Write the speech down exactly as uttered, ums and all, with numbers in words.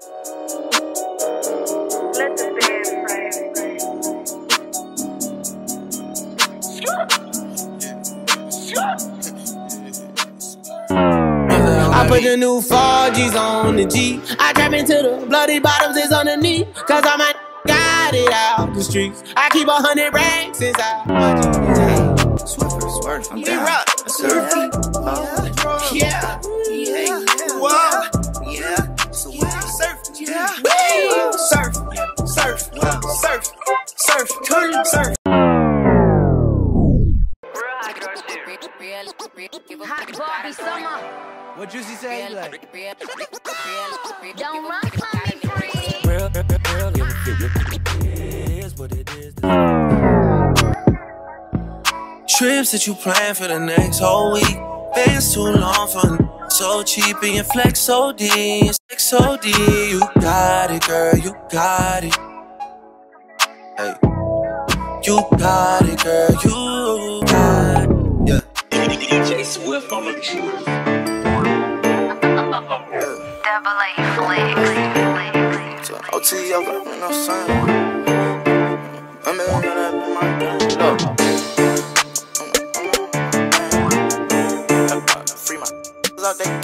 Let the band pray. I put the new four G's on the G. I trap into the bloody bottoms, it's on the knee. Cause I might got it out the streets. I keep a hundred racks inside my jeans. Swerve, swerve, I'm We down. rock. Surfing. Yeah. Yeah. Whoa. Yeah. Surf. Yeah. Surf. Surf. Surf. Surf. Surf. Surf. Hot Barbie summer. What Juicy say? Like, Don't run from me, free. real, real, real, it is what it is. Trips that you plan for the next whole week. Bands too long for so cheap and your flex O D. Flex O D, you got it, girl, you got it. Hey, you got it, girl, you got it. Yeah. D J Swift on the tune. Double A flex. So, O T, yo, girl, no son. I mean, I gotta have my gun. Look. Free my out there.